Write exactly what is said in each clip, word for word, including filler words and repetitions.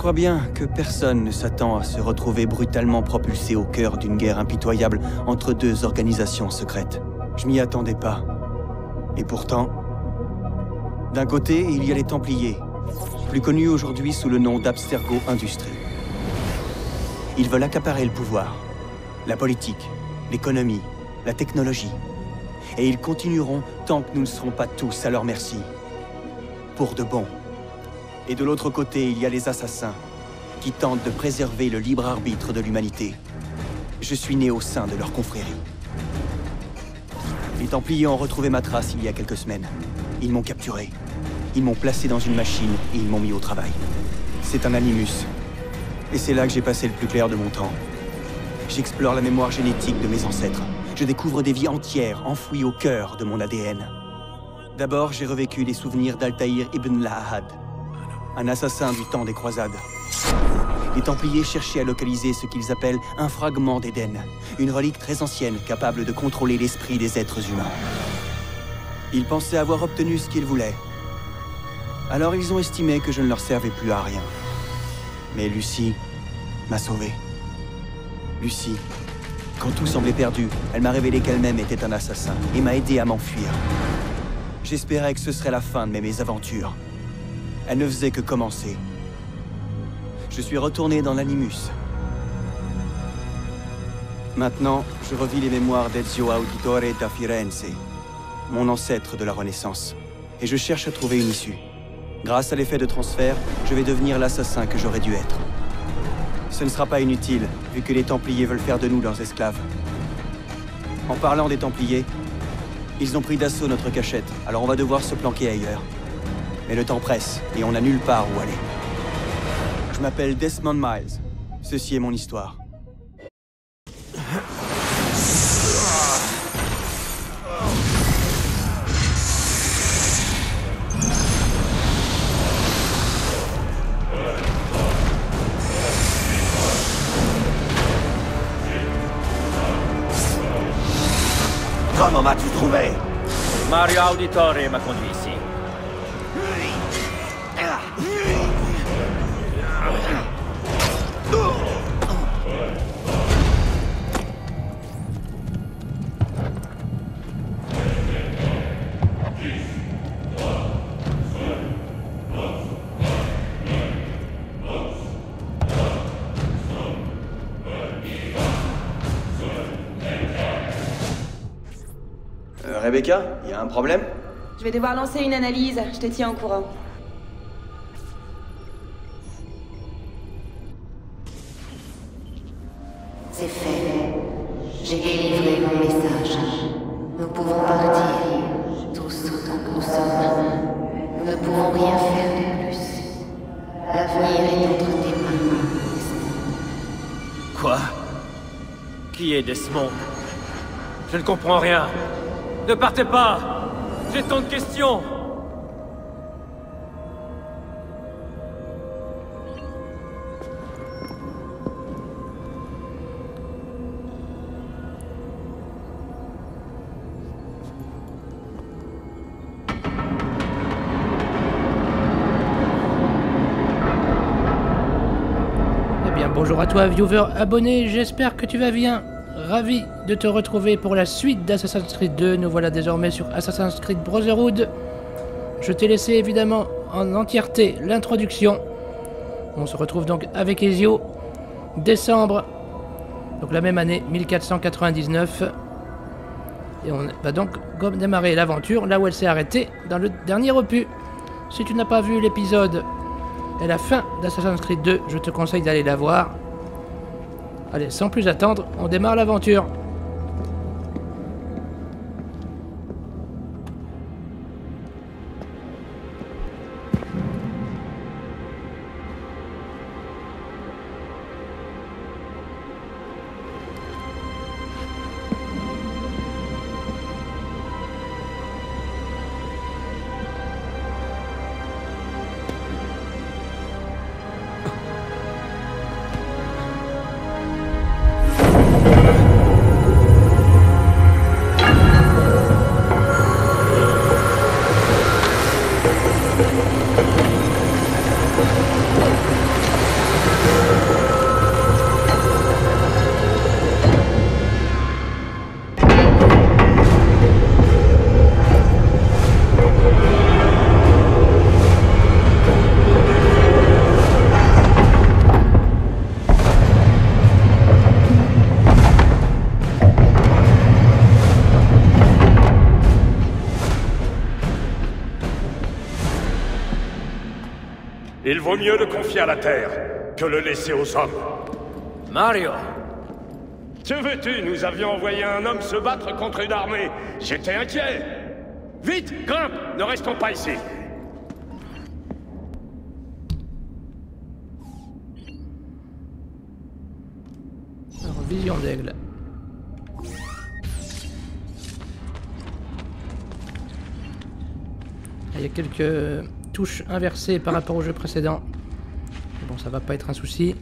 crois bien que personne ne s'attend à se retrouver brutalement propulsé au cœur d'une guerre impitoyable entre deux organisations secrètes. Je m'y attendais pas. Et pourtant, d'un côté, il y a les Templiers, plus connus aujourd'hui sous le nom d'Abstergo Industries. Ils veulent accaparer le pouvoir, la politique, l'économie, la technologie. Et ils continueront tant que nous ne serons pas tous à leur merci. Pour de bon. Et de l'autre côté, il y a les assassins, qui tentent de préserver le libre arbitre de l'humanité. Je suis né au sein de leur confrérie. Les Templiers ont retrouvé ma trace il y a quelques semaines. Ils m'ont capturé. Ils m'ont placé dans une machine et ils m'ont mis au travail. C'est un animus. Et c'est là que j'ai passé le plus clair de mon temps. J'explore la mémoire génétique de mes ancêtres. Je découvre des vies entières enfouies au cœur de mon A D N. D'abord, j'ai revécu les souvenirs d'Altaïr ibn Lahad, un assassin du temps des croisades. Les Templiers cherchaient à localiser ce qu'ils appellent un fragment d'Éden, une relique très ancienne capable de contrôler l'esprit des êtres humains. Ils pensaient avoir obtenu ce qu'ils voulaient. Alors ils ont estimé que je ne leur servais plus à rien. Mais Lucie m'a sauvé. Lucie, quand tout semblait perdu, elle m'a révélé qu'elle-même était un assassin et m'a aidé à m'enfuir. J'espérais que ce serait la fin de mes mésaventures. Elle ne faisait que commencer. Je suis retourné dans l'Animus. Maintenant, je revis les mémoires d'Ezio Auditore da Firenze, mon ancêtre de la Renaissance, et je cherche à trouver une issue. Grâce à l'effet de transfert, je vais devenir l'assassin que j'aurais dû être. Ce ne sera pas inutile, vu que les Templiers veulent faire de nous leurs esclaves. En parlant des Templiers, ils ont pris d'assaut notre cachette, alors on va devoir se planquer ailleurs. Mais le temps presse, et on n'a nulle part où aller. Je m'appelle Desmond Miles. Ceci est mon histoire. Comment m'as-tu trouvé? Mario Auditore m'a conduit ici. Euh, Rebecca, il y a un problème? Je vais devoir lancer une analyse, je te tiens au courant. C'est fait. J'ai délivré mon message. Nous pouvons partir, tous autant que nous sommes. Nous ne pouvons rien faire de plus. L'avenir est entre tes mains. Quoi? Qui est Desmond? Je ne comprends rien. Ne partez pas! J'ai tant de questions! Eh bien, bonjour à toi, viewer abonné, j'espère que tu vas bien. Ravi de te retrouver pour la suite d'Assassin's Creed deux. Nous voilà désormais sur Assassin's Creed Brotherhood. Je t'ai laissé évidemment en entièreté l'introduction. On se retrouve donc avec Ezio. Décembre, donc la même année, mille quatre cent quatre-vingt-dix-neuf. Et on va donc démarrer l'aventure là où elle s'est arrêtée dans le dernier opus. Si tu n'as pas vu l'épisode et la fin d'Assassin's Creed deux, je te conseille d'aller la voir. Allez, sans plus attendre, on démarre l'aventure. Il vaut mieux le confier à la Terre que le laisser aux hommes. Mario! Que veux-tu? Nous avions envoyé un homme se battre contre une armée. J'étais inquiet. Vite, grimpe! Ne restons pas ici. Alors, vision d'aigle. Il y a quelques touches inversées par rapport au jeu précédent. Mais bon, ça va pas être un souci.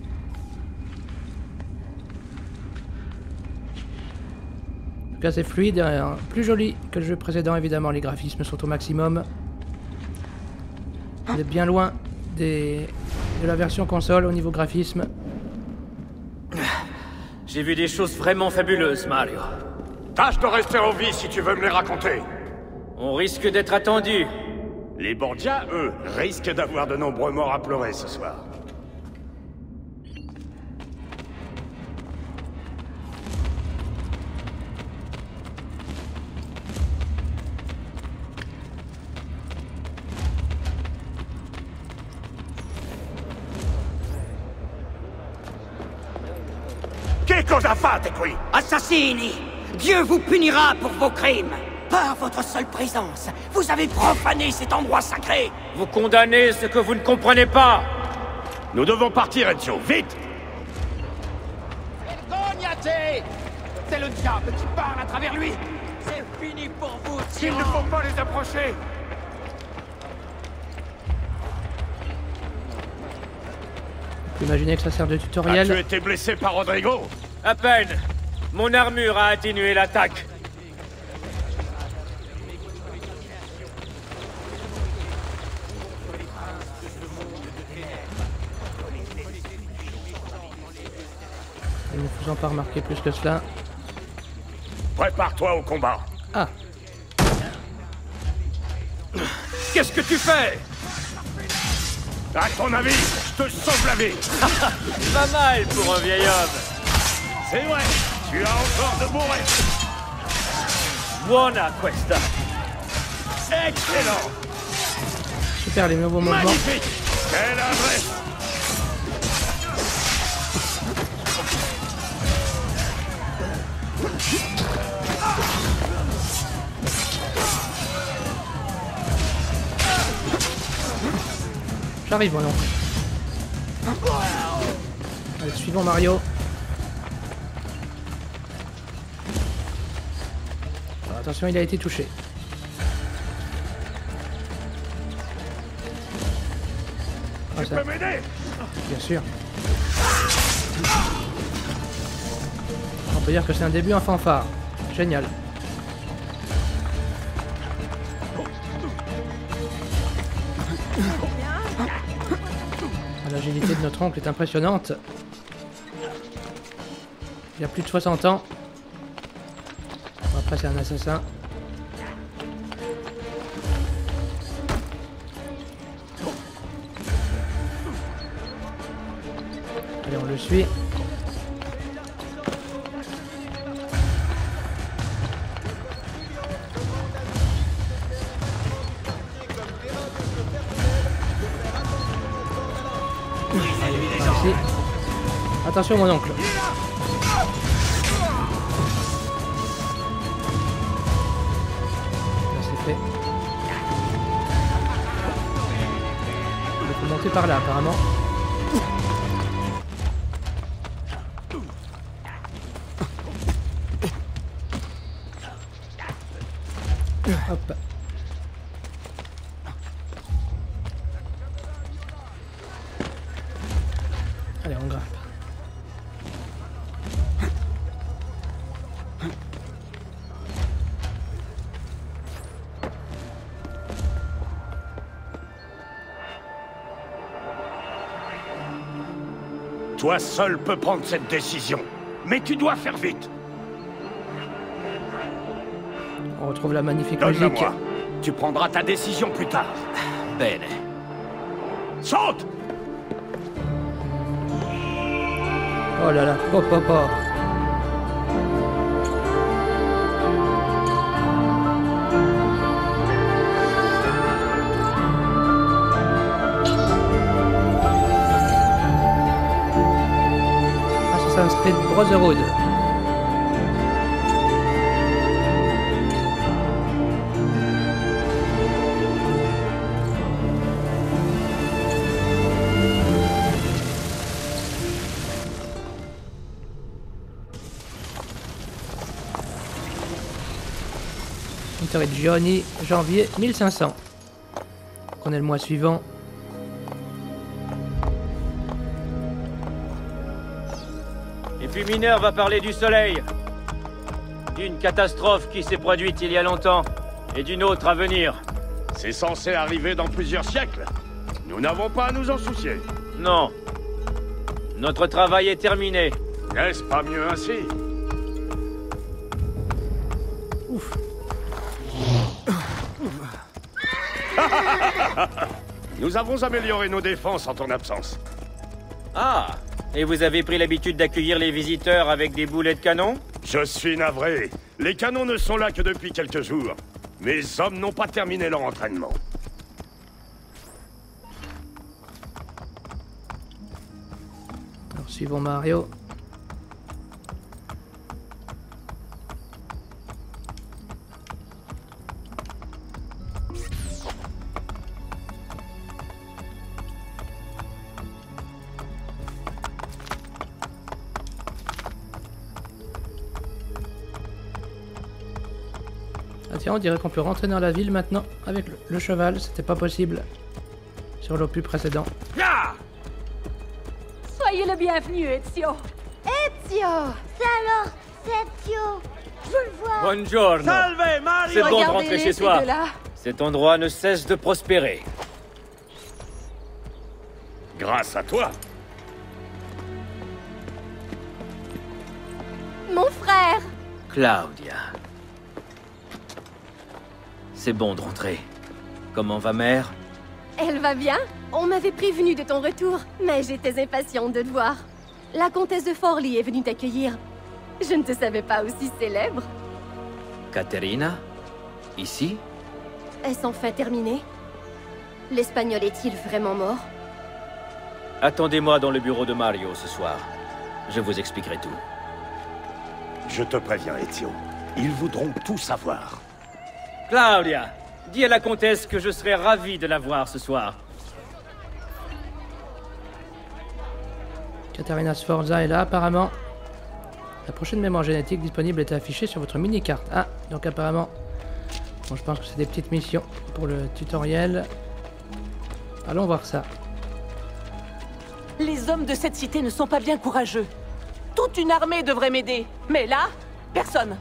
En tout cas, c'est fluide et euh, plus joli que le jeu précédent, évidemment. Les graphismes sont au maximum. On est bien loin des... de la version console au niveau graphisme. J'ai vu des choses vraiment fabuleuses, Mario. Tâche de rester en vie si tu veux me les raconter. On risque d'être attendu. Les Borgia, eux, risquent d'avoir de nombreux morts à pleurer ce soir. Che cosa fate qui? Assassini! Dieu vous punira pour vos crimes! Par votre seule présence, vous avez profané cet endroit sacré! Vous condamnez ce que vous ne comprenez pas. Nous devons partir, Ezio, vite! Vergognate! C'est le diable qui parle à travers lui! C'est fini pour vous, Il ne faut pas les approcher! Vous imaginez que ça sert de As-tu tutoriel. été blessé par Rodrigo? À peine. Mon armure a atténué l'attaque. Ne me faisant pas remarquer plus que cela. Prépare-toi au combat. Ah, Qu'est-ce que tu fais? À ton avis, je te sauve la vie. Pas mal pour un vieil homme. C'est vrai, tu as encore de bons restes. Buona questa. Excellent. super les nouveaux mouvements. Magnifique. Quelle adresse. J'arrive, mon oncle. Allez, suivons Mario. Alors, attention, il a été touché. Ah, Tu ça, peux m'aider? bien sûr. On peut dire que c'est un début en fanfare. Génial. L'agilité de notre oncle est impressionnante. Il a plus de soixante ans. Bon, après, c'est un assassin. Allez, on le suit. Ici. Attention mon oncle. Là c'est fait. Il faut monter par là apparemment. Hop. Allez, on grimpe. Toi seul peux prendre cette décision. Mais tu dois faire vite. On retrouve la magnifique Donne-la musique. moi. Tu prendras ta décision plus tard. Bene. Saute! Oh là là, hop hop hop. Assassin's Creed Brotherhood. Johnny, janvier mille cinq cents. On est le mois suivant. Et puis Mineur va parler du soleil. D'une catastrophe qui s'est produite il y a longtemps. Et d'une autre à venir. C'est censé arriver dans plusieurs siècles. Nous n'avons pas à nous en soucier. Non. Notre travail est terminé. N'est-ce pas mieux ainsi? Ouf. Nous avons amélioré nos défenses en ton absence. Ah, et vous avez pris l'habitude d'accueillir les visiteurs avec des boulets de canon? Je suis navré. Les canons ne sont là que depuis quelques jours. Mes hommes n'ont pas terminé leur entraînement. Alors, suivons Mario. Ah tiens, on dirait qu'on peut rentrer dans la ville maintenant avec le, le cheval, c'était pas possible sur l'opus précédent. Ah! Soyez le bienvenu, Ezio. Ezio! C'est alors, c'est Ezio! Je le vois! Buongiorno. Salve, Mario! C'est bon de Regardez-les, rentrer chez ces soi. deux-là. Cet endroit ne cesse de prospérer. Grâce à toi. Mon frère! Claudia. C'est bon de rentrer. Comment va mère? Elle va bien? On m'avait prévenu de ton retour, mais j'étais impatiente de te voir. La comtesse de Forlì est venue t'accueillir. Je ne te savais pas aussi célèbre. Caterina? Ici? Est-ce enfin terminé? L'Espagnol est-il vraiment mort? Attendez-moi dans le bureau de Mario ce soir. Je vous expliquerai tout. Je te préviens, Ezio. Ils voudront tout savoir. Claudia, dis à la comtesse que je serai ravi de la voir ce soir. Caterina Sforza est là apparemment. La prochaine mémoire génétique disponible est affichée sur votre mini-carte. Ah, donc apparemment... Bon, je pense que c'est des petites missions pour le tutoriel. Allons voir ça. Les hommes de cette cité ne sont pas bien courageux. Toute une armée devrait m'aider. Mais là, personne.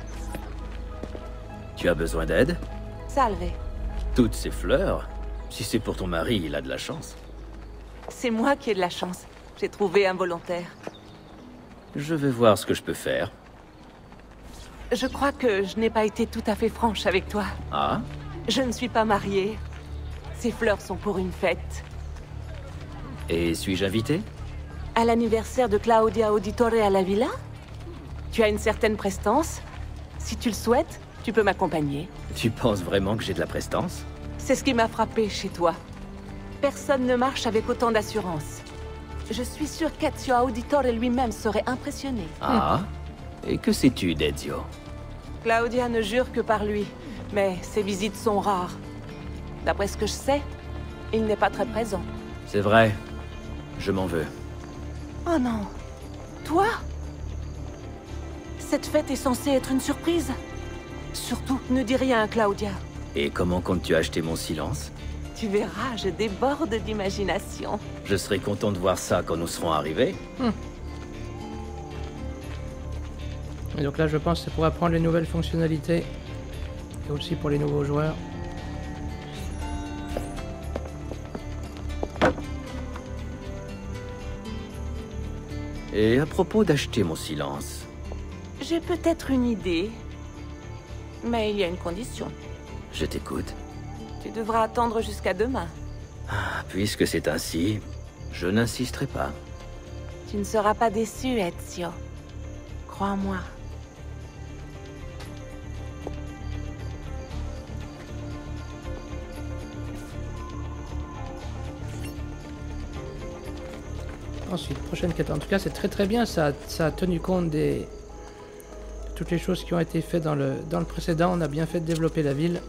Tu as besoin d'aide? Salve. Toutes ces fleurs? Si c'est pour ton mari, il a de la chance. C'est moi qui ai de la chance. J'ai trouvé un volontaire. Je vais voir ce que je peux faire. Je crois que je n'ai pas été tout à fait franche avec toi. Ah? Je ne suis pas mariée. Ces fleurs sont pour une fête. Et suis-je invité? À l'anniversaire de Claudia Auditore à la villa? Tu as une certaine prestance. Si tu le souhaites, tu peux m'accompagner. Tu penses vraiment que j'ai de la prestance? C'est ce qui m'a frappé chez toi. Personne ne marche avec autant d'assurance. Je suis sûre qu'Ezio Auditore lui-même serait impressionné. Ah? Et que sais-tu d'Ezio? Claudia ne jure que par lui, mais ses visites sont rares. D'après ce que je sais, il n'est pas très présent. C'est vrai. Je m'en veux. Oh non. Toi? Cette fête est censée être une surprise. Surtout, ne dis rien à Claudia. Et comment comptes-tu acheter mon silence? Tu verras, je déborde d'imagination. Je serai content de voir ça quand nous serons arrivés. Hmm. Et donc là, je pense que c'est pour apprendre les nouvelles fonctionnalités. Et aussi pour les nouveaux joueurs. Et à propos d'acheter mon silence... J'ai peut-être une idée. Mais il y a une condition. Je t'écoute. Tu devras attendre jusqu'à demain. Ah, puisque c'est ainsi, je n'insisterai pas. Tu ne seras pas déçu, Ezio. Crois-moi. Ensuite, prochaine quête. En tout cas, c'est très très bien. Ça, ça a tenu compte des... de toutes les choses qui ont été faites dans le, dans le précédent. On a bien fait de développer la ville.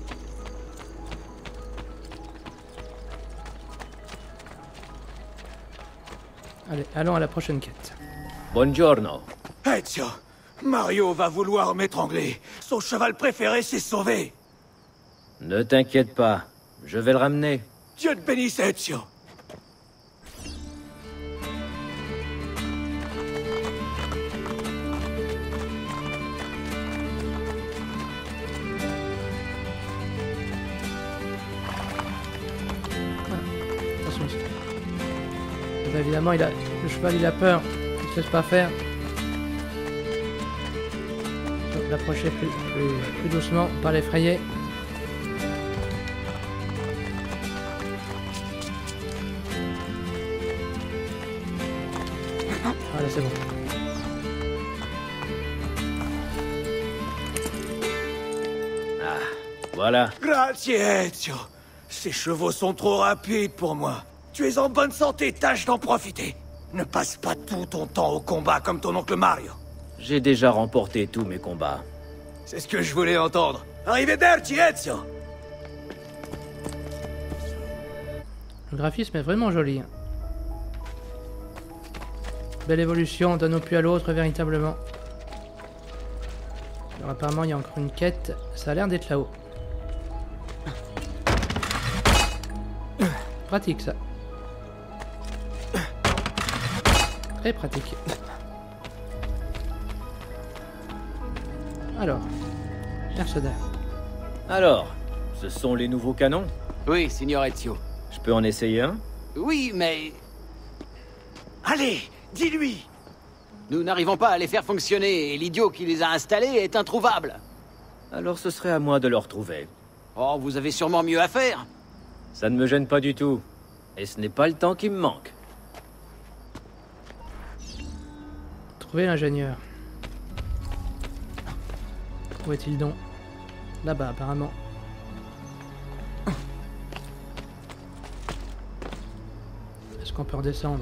Allez, allons à la prochaine quête. Buongiorno. Ezio, Mario va vouloir m'étrangler. Son cheval préféré s'est sauvé. Ne t'inquiète pas, je vais le ramener. Dieu te bénisse, Ezio. Attention ici. Et bien, évidemment, il a... le cheval il a peur. Il ne se laisse pas faire. L'approcher plus, plus, plus doucement, pas l'effrayer. Voilà, c'est bon. Ah, voilà. Grazie, Ezio. Ces chevaux sont trop rapides pour moi. Tu es en bonne santé, tâche d'en profiter. Ne passe pas tout ton temps au combat comme ton oncle Mario. J'ai déjà remporté tous mes combats. C'est ce que je voulais entendre. Arrivederci, Ezio. Le graphisme est vraiment joli. Belle évolution d'un opus à l'autre, véritablement. Alors apparemment, il y a encore une quête. Ça a l'air d'être là-haut. Pratique, ça. Très pratique. Alors, Mercenaire. Alors, ce sont les nouveaux canons? Oui, signor Ezio. Je peux en essayer un? Oui, mais... Allez, dis-lui. Nous n'arrivons pas à les faire fonctionner et l'idiot qui les a installés est introuvable. Alors ce serait à moi de le retrouver. Oh, vous avez sûrement mieux à faire. Ça ne me gêne pas du tout. Et ce n'est pas le temps qui me manque. Trouver l'ingénieur. Où est-il donc? Là-bas, apparemment. Est-ce qu'on peut redescendre?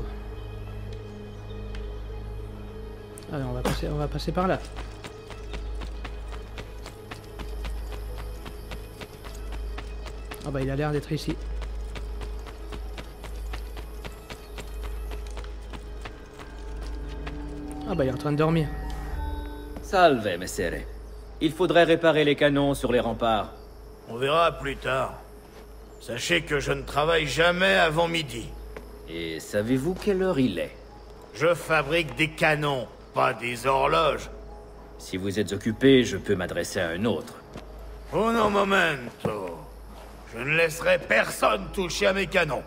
Allez, on va passer, on va passer par là. Ah bah il a l'air d'être ici. Ah bah il est en train de dormir. Salve, messere. Il faudrait réparer les canons sur les remparts. On verra plus tard. Sachez que je ne travaille jamais avant midi. Et savez-vous quelle heure il est? Je fabrique des canons, pas des horloges. Si vous êtes occupé, je peux m'adresser à un autre. Uno momento. Je ne laisserai personne toucher à mes canons.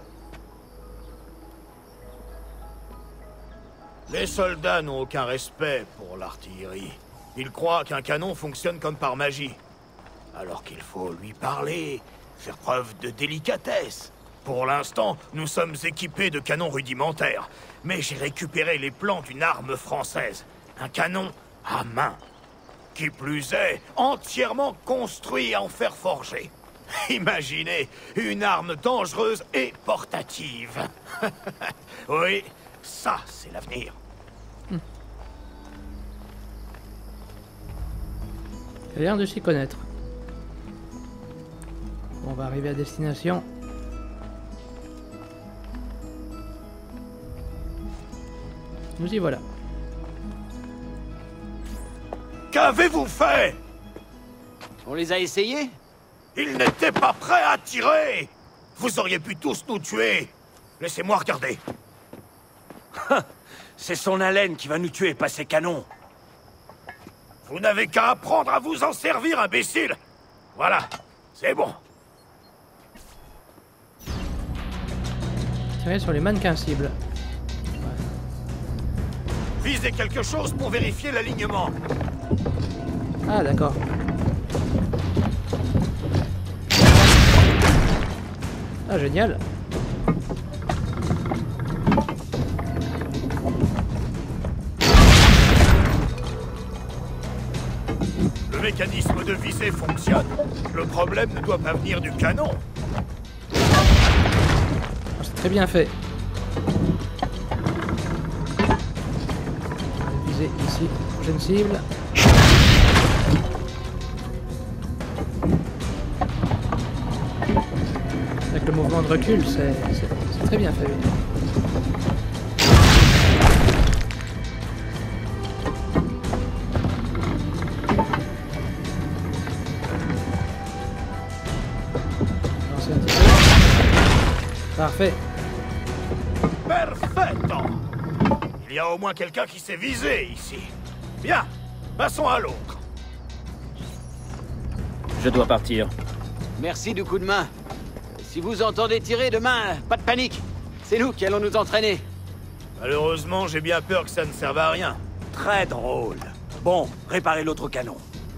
Les soldats n'ont aucun respect pour l'artillerie. Ils croient qu'un canon fonctionne comme par magie. Alors qu'il faut lui parler, faire preuve de délicatesse. Pour l'instant, nous sommes équipés de canons rudimentaires. Mais j'ai récupéré les plans d'une arme française. Un canon à main. Qui plus est, entièrement construit en fer forgé. Imaginez, une arme dangereuse et portative. Oui, ça, c'est l'avenir. Il a l'air de s'y connaître. Bon, on va arriver à destination. Nous y voilà. Qu'avez-vous fait? On les a essayés? Ils n'étaient pas prêts à tirer. Vous auriez pu tous nous tuer. Laissez-moi regarder. C'est son haleine qui va nous tuer, pas ses canons. Vous n'avez qu'à apprendre à vous en servir, imbécile. Voilà, c'est bon. Tirer sur les mannequins cibles. Visez quelque chose pour vérifier l'alignement. Ah, d'accord. Ah, génial. Le mécanisme de visée fonctionne. Le problème ne doit pas venir du canon. C'est très bien fait. viser ici, prochaine cible. Avec le mouvement de recul, c'est très bien fait. Parfait. Perfetto. Il y a au moins quelqu'un qui s'est visé ici. Bien, passons à l'autre. Je dois partir. Merci du coup de main. Si vous entendez tirer demain, pas de panique. C'est nous qui allons nous entraîner. Malheureusement, j'ai bien peur que ça ne serve à rien. Très drôle. Bon, réparez l'autre canon.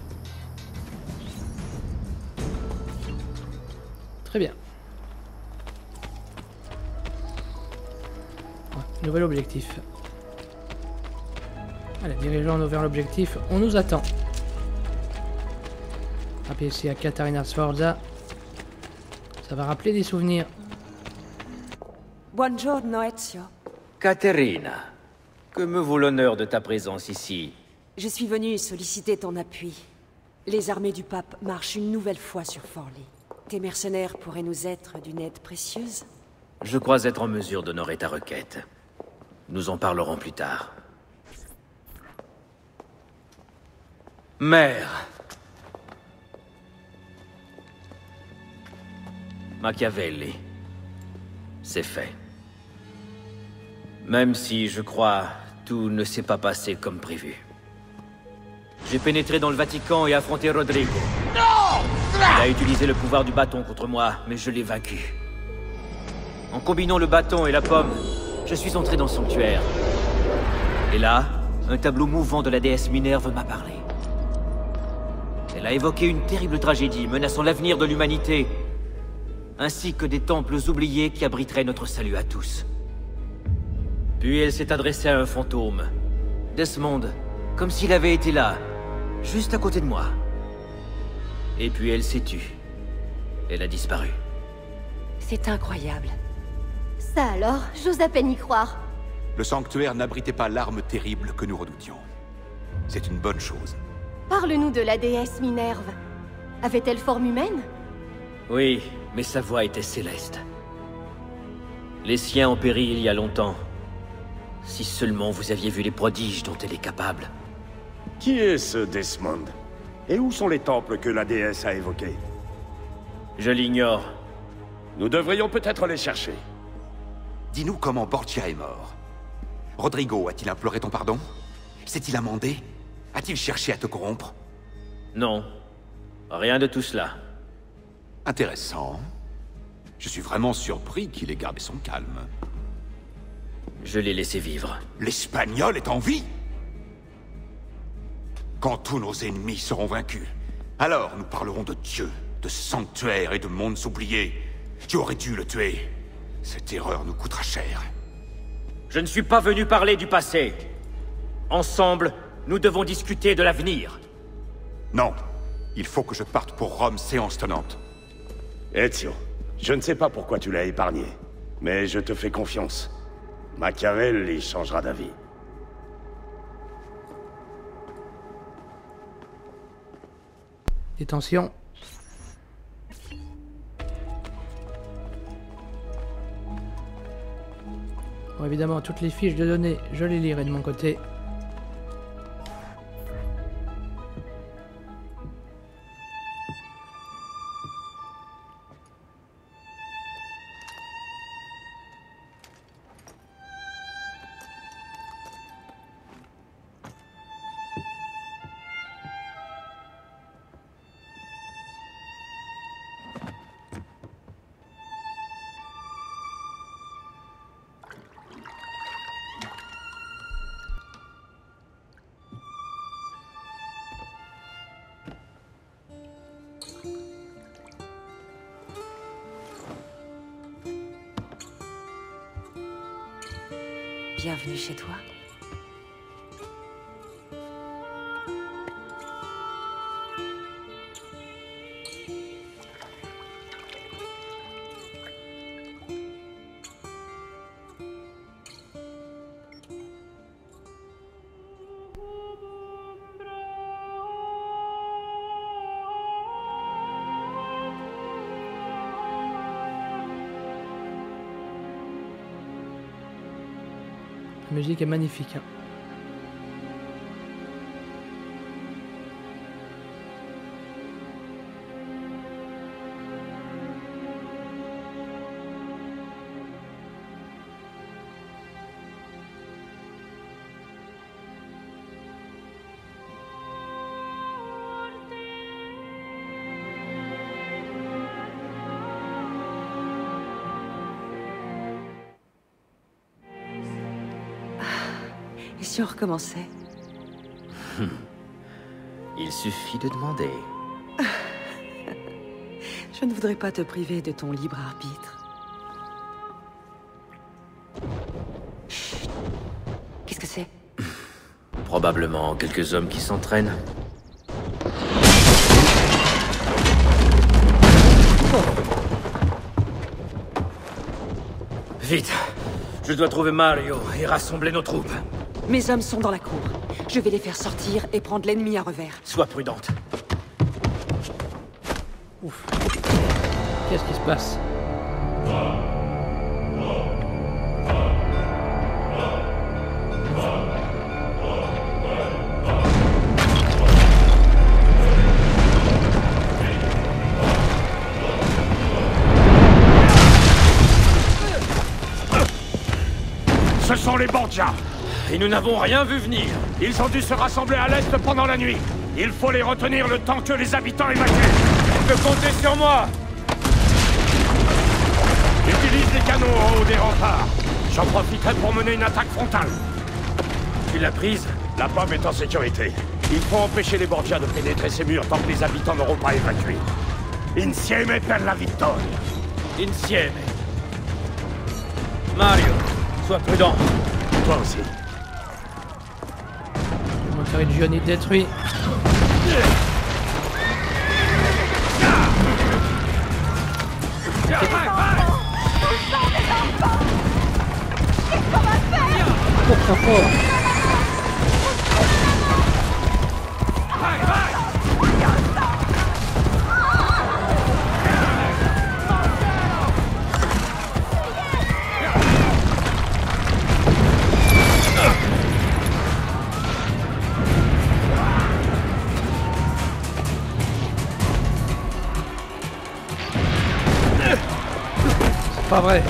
Très bien. Nouvel objectif. Allez, dirigeons-nous vers l'objectif. On nous attend. Appuyez ici à Catarina Sforza. Ça va rappeler des souvenirs. Buongiorno, Ezio. Caterina, que me vaut l'honneur de ta présence ici? Je suis venue solliciter ton appui. Les armées du pape marchent une nouvelle fois sur Forli. Tes mercenaires pourraient nous être d'une aide précieuse? Je crois être en mesure d'honorer ta requête. Nous en parlerons plus tard. Mère. Machiavelli. C'est fait. Même si, je crois, tout ne s'est pas passé comme prévu. J'ai pénétré dans le Vatican et affronté Rodrigo. Il a utilisé le pouvoir du bâton contre moi, mais je l'ai vaincu. En combinant le bâton et la pomme, je suis entré dans le sanctuaire. Et là, un tableau mouvant de la déesse Minerve m'a parlé. Elle a évoqué une terrible tragédie menaçant l'avenir de l'humanité, ainsi que des temples oubliés qui abriteraient notre salut à tous. Puis elle s'est adressée à un fantôme, Desmond, comme s'il avait été là, juste à côté de moi. Et puis elle s'est tue. Elle a disparu. C'est incroyable. Ça alors, j'ose à peine y croire. Le sanctuaire n'abritait pas l'arme terrible que nous redoutions. C'est une bonne chose. Parle-nous de la déesse Minerve. Avait-elle forme humaine? Oui, mais sa voix était céleste. Les siens ont péri il y a longtemps. Si seulement vous aviez vu les prodiges dont elle est capable. Qui est ce Desmond? Et où sont les temples que la déesse a évoqués? Je l'ignore. Nous devrions peut-être les chercher. Dis-nous comment Borgia est mort. Rodrigo a-t-il imploré ton pardon? S'est-il amendé? A-t-il cherché à te corrompre? Non. Rien de tout cela. Intéressant. Je suis vraiment surpris qu'il ait gardé son calme. Je l'ai laissé vivre. L'Espagnol est en vie? Quand tous nos ennemis seront vaincus, alors nous parlerons de Dieu, de sanctuaire et de mondes oubliés. Tu aurais dû le tuer. Cette erreur nous coûtera cher. Je ne suis pas venu parler du passé. Ensemble, nous devons discuter de l'avenir. Non. Il faut que je parte pour Rome, séance tenante. Ezio, je ne sais pas pourquoi tu l'as épargné, mais je te fais confiance. Machiavelli changera d'avis. Détention. Bon, évidemment, toutes les fiches de données, je les lirai de mon côté. Bienvenue chez toi. musique est magnifique. Hein. Et si on recommençait? Il suffit de demander. Je ne voudrais pas te priver de ton libre arbitre. Chut. Qu'est-ce que c'est? Probablement quelques hommes qui s'entraînent. Vite! Je dois trouver Mario et rassembler nos troupes. Mes hommes sont dans la cour. Je vais les faire sortir et prendre l'ennemi à revers. Sois prudente. Ouf. Qu'est-ce qui se passe? Ce sont les Borgia. Et nous n'avons rien vu venir. Ils ont dû se rassembler à l'est pendant la nuit. Il faut les retenir le temps que les habitants évacuent. Tu peux compter sur moi. Utilise les canons en haut des remparts. J'en profiterai pour mener une attaque frontale. Tu l'as prise? La pomme est en sécurité. Il faut empêcher les Borgia de pénétrer ces murs tant que les habitants n'auront pas évacué. Insieme per la vittoria. Insieme. Mario, sois prudent. Toi aussi. Le moteur de Johnny détruit. Pour trop fort. Pas vrai.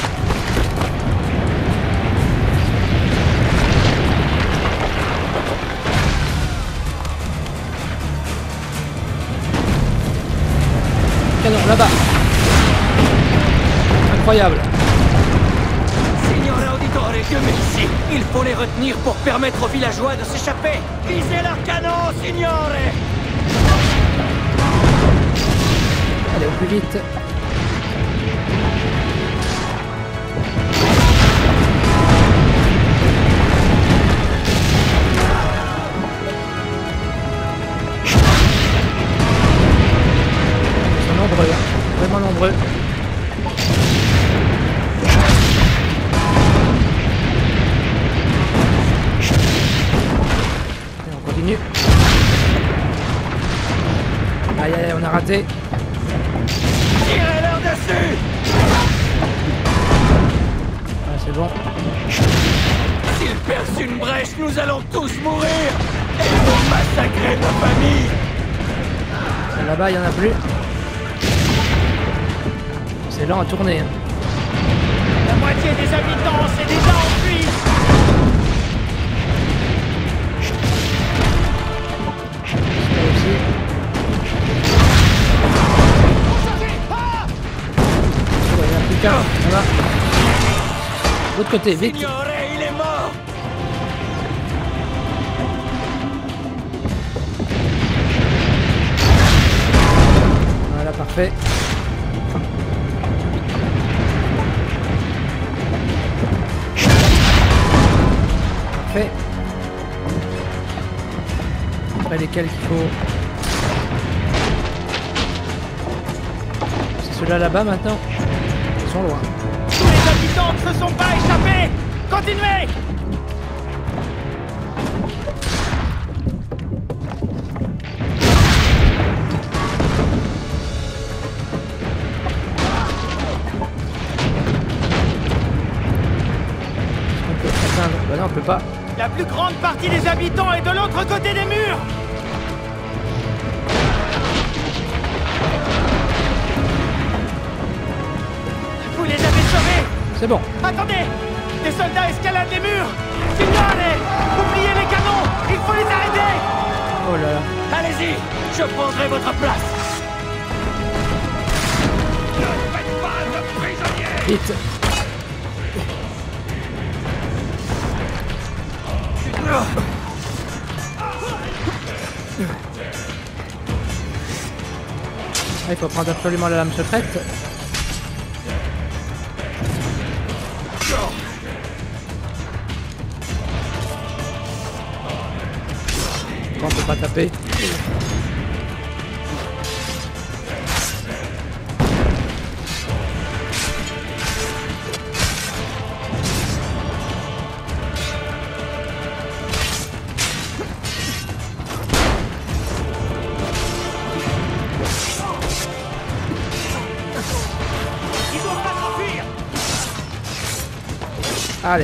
Canon là-bas. Incroyable. Signore Auditore, que ici. Il faut les retenir pour permettre aux villageois de s'échapper. Visez leurs canons, signore. Allez, au plus vite. Nombreux, vraiment nombreux. Et on continue. Aïe aïe, on a raté. Tirez-leur dessus. Ah, c'est bon. S'ils percent une brèche, nous allons tous mourir. Et ils vont massacrer nos familles. Là-bas, il n'y en a plus. C'est lent à tourner. Hein. La moitié des habitants s'est déjà enfui. Là aussi. Oh, il n'y en a plus qu'un. Ça va. De l'autre côté, vite. Signore, il est mort. Voilà, parfait. Parfait. Après lesquels qu'il faut. C'est ceux-là là-bas maintenant. Ils sont loin. Tous les habitants ne se sont pas échappés. Continuez. peux pas. La plus grande partie des habitants est de l'autre côté des murs. Vous les avez sauvés. C'est bon. Attendez. Des soldats escaladent les murs. Signore. Oubliez les canons. Il faut les arrêter. Oh là là. Allez-y. Je prendrai votre place. Ne faites pas de prisonniers. Vite. Ah, il faut prendre absolument la lame secrète. On peut pas taper. Allez.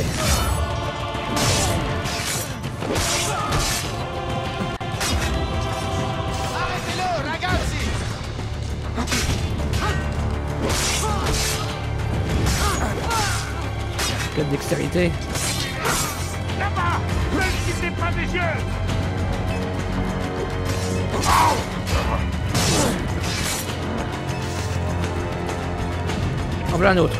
Arrêtez-le, ragazzi. Quelle dextérité. Là-bas. Ne le quittez pas des yeux. En voilà un autre.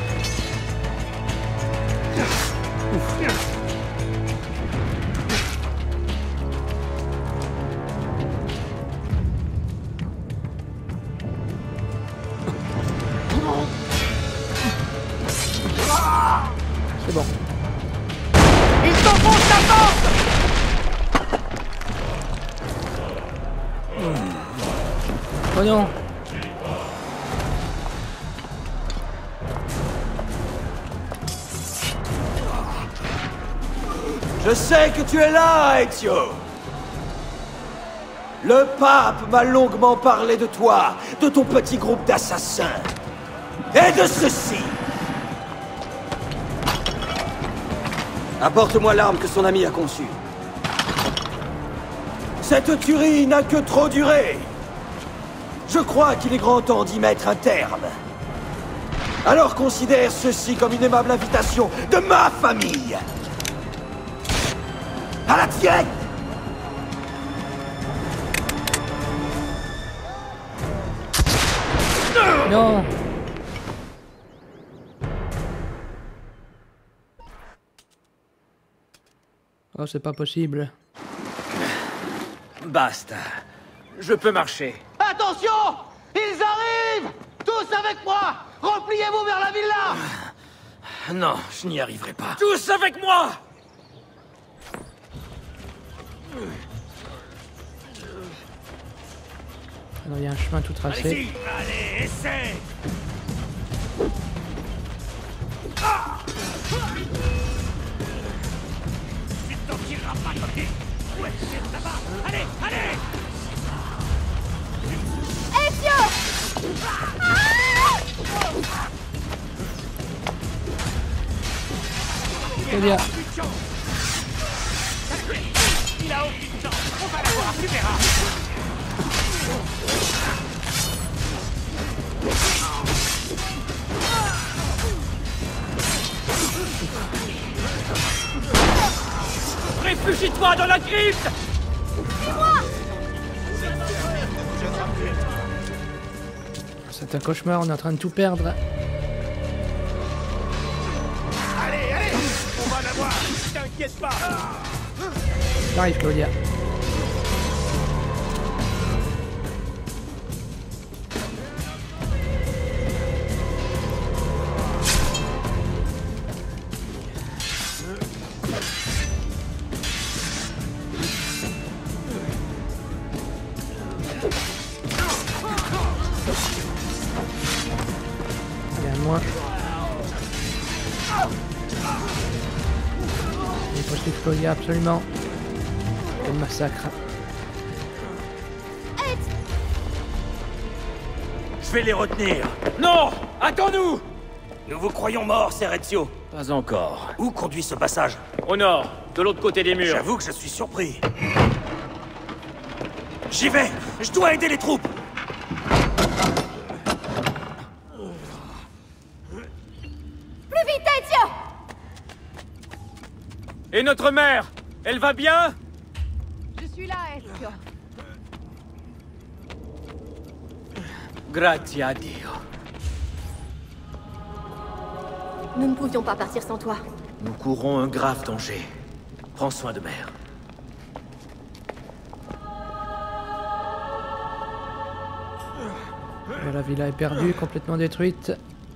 C'est bon. Ils s'enfoncent la porte. Oh non. Je sais que tu es là, Ezio. Le pape m'a longuement parlé de toi, de ton petit groupe d'assassins. Et de ceci. Apporte-moi l'arme que son ami a conçue. Cette tuerie n'a que trop duré. Je crois qu'il est grand temps d'y mettre un terme. Alors considère ceci comme une aimable invitation de ma famille. À la tienne! Non. Oh, c'est pas possible. Basta. Je peux marcher. Attention! Ils arrivent! Tous avec moi! Repliez-vous vers la villa! Non, je n'y arriverai pas. Tous avec moi! Alors, il y a un chemin tout tracé. Allez-y. Allez, essaie. Ah! Tu t'en tireras pas, coquille. Ouais, c'est là-bas. Allez, allez. Ezio! Claudia. Il a aucune chance. On va l'avoir, tu verras. Réfugie-toi dans la crypte! C'est un cauchemar, on est en train de tout perdre. Allez, allez. On va l'avoir. T'inquiète pas. J'arrive, Claudia. Allez, à moi. Il faut suivre Claudia, absolument. Quel massacre. Je vais les retenir. Non! Attends-nous! Nous vous croyons morts, Ser Ezio. Pas encore. Où conduit ce passage? Au nord. de l'autre côté des murs. J'avoue que je suis surpris. J'y vais! Je dois aider les troupes! Plus vite, Ezio! Et notre mère, elle va bien? Je suis là, Ezio. Grazie a Dio. Nous ne pouvions pas partir sans toi. Nous courons un grave danger. Prends soin de mère. La villa est perdue, complètement détruite.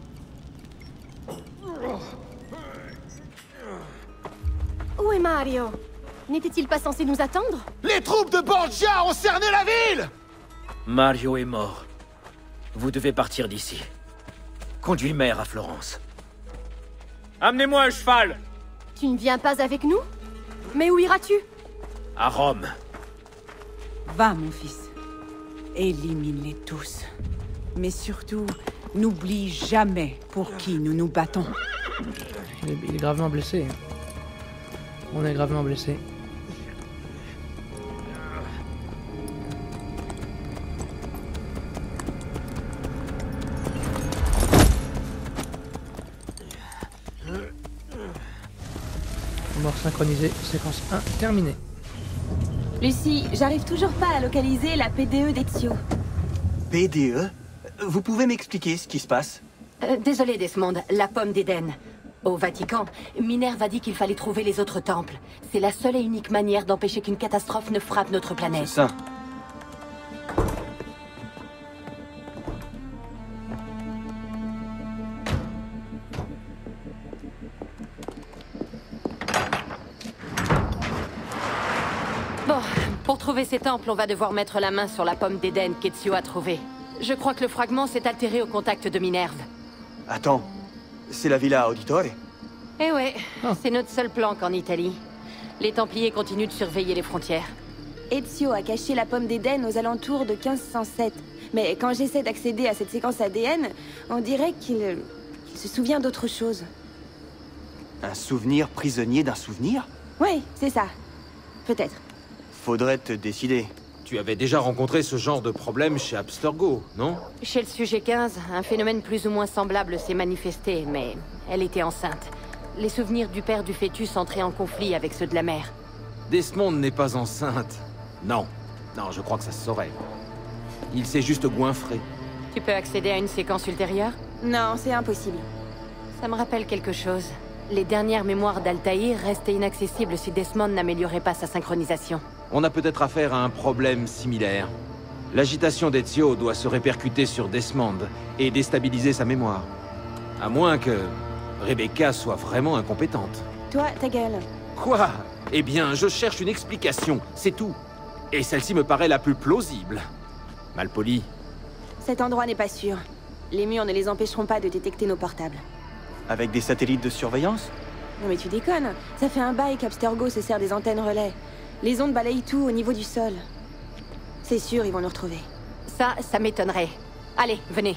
Où est Mario? N'était-il pas censé nous attendre? Les troupes de Borgia ont cerné la ville! Mario est mort. Vous devez partir d'ici. Conduis mère à Florence. Amenez-moi un cheval! Tu ne viens pas avec nous? Mais où iras-tu? À Rome. Va, mon fils. Élimine-les tous. Mais surtout, n'oublie jamais pour qui nous nous battons. Il est, il est gravement blessé. On est gravement blessé. Mort synchronisée, séquence un terminée. Lucie, j'arrive toujours pas à localiser la P D E d'Ezio. P D E? Vous pouvez m'expliquer ce qui se passe? Euh, désolé, Desmond, la pomme d'Éden. Au Vatican, Minerve a dit qu'il fallait trouver les autres temples. C'est la seule et unique manière d'empêcher qu'une catastrophe ne frappe notre planète. C'est ça. Bon, pour trouver ces temples, on va devoir mettre la main sur la pomme d'Éden qu'Ezio a trouvée. Je crois que le fragment s'est altéré au contact de Minerve. Attends, c'est la Villa Auditore? Eh ouais, c'est notre seul planque en Italie. Les Templiers continuent de surveiller les frontières. Ezio a caché la pomme d'Éden aux alentours de quinze cent sept. Mais quand j'essaie d'accéder à cette séquence A D N, on dirait qu'il qu'il se souvient d'autre chose. Un souvenir prisonnier d'un souvenir? Oui, c'est ça. Peut-être. Faudrait te décider. Tu avais déjà rencontré ce genre de problème chez Abstergo, non? Chez le sujet quinze, un phénomène plus ou moins semblable s'est manifesté, mais elle était enceinte. Les souvenirs du père du fœtus entraient en conflit avec ceux de la mère. Desmond n'est pas enceinte. Non. Non, je crois que ça se saurait. Il s'est juste goinfré. Tu peux accéder à une séquence ultérieure? Non, c'est impossible. Ça me rappelle quelque chose. Les dernières mémoires d'Altaïr restaient inaccessibles si Desmond n'améliorait pas sa synchronisation. On a peut-être affaire à un problème similaire. L'agitation d'Ezio doit se répercuter sur Desmond et déstabiliser sa mémoire. À moins que Rebecca soit vraiment incompétente. Toi, ta gueule. Quoi? Eh bien, je cherche une explication, c'est tout. Et celle-ci me paraît la plus plausible. Malpoli. Cet endroit n'est pas sûr. Les murs ne les empêcheront pas de détecter nos portables. Avec des satellites de surveillance? Non mais tu déconnes. Ça fait un bail qu'Abstergo se sert des antennes relais. Les ondes balayent tout au niveau du sol. C'est sûr, ils vont nous retrouver. Ça, ça m'étonnerait. Allez, venez.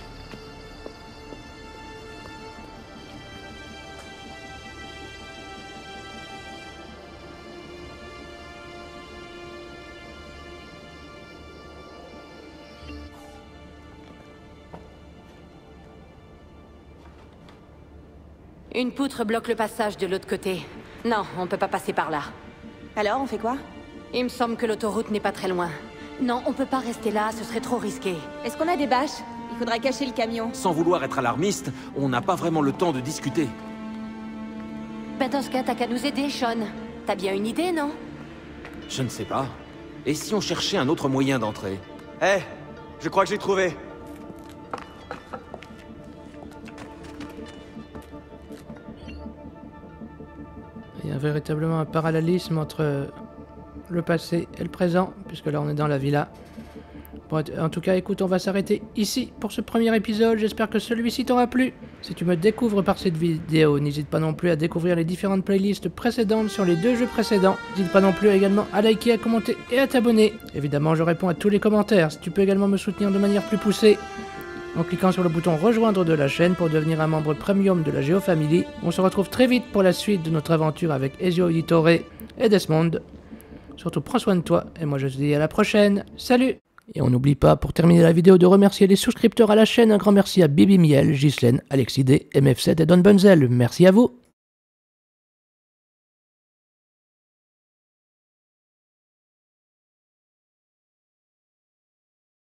Une poutre bloque le passage de l'autre côté. Non, on peut pas passer par là. Alors, on fait quoi? Il me semble que l'autoroute n'est pas très loin. Non, on peut pas rester là, ce serait trop risqué. Est-ce qu'on a des bâches? Il faudra cacher le camion. Sans vouloir être alarmiste, on n'a pas vraiment le temps de discuter. Ben dans ce cas, t'as qu'à nous aider, Sean. T'as bien une idée, non? Je ne sais pas. Et si on cherchait un autre moyen d'entrer? Eh, je crois que j'ai trouvé. Il y a véritablement un parallélisme entre le passé et le présent, puisque là on est dans la villa. Bon, en tout cas, écoute, on va s'arrêter ici pour ce premier épisode. J'espère que celui-ci t'aura plu. Si tu me découvres par cette vidéo, n'hésite pas non plus à découvrir les différentes playlists précédentes sur les deux jeux précédents. N'hésite pas non plus également à liker, à commenter et à t'abonner. Évidemment, je réponds à tous les commentaires. Si tu peux également me soutenir de manière plus poussée en cliquant sur le bouton rejoindre de la chaîne pour devenir un membre premium de la Géofamily. On se retrouve très vite pour la suite de notre aventure avec Ezio Auditore. et Desmond. Surtout prends soin de toi, et moi je te dis à la prochaine. Salut! Et on n'oublie pas, pour terminer la vidéo, de remercier les souscripteurs à la chaîne. Un grand merci à Bibi Miel, Ghislaine, Alexis D, M F sept et Don Bunzel. Merci à vous!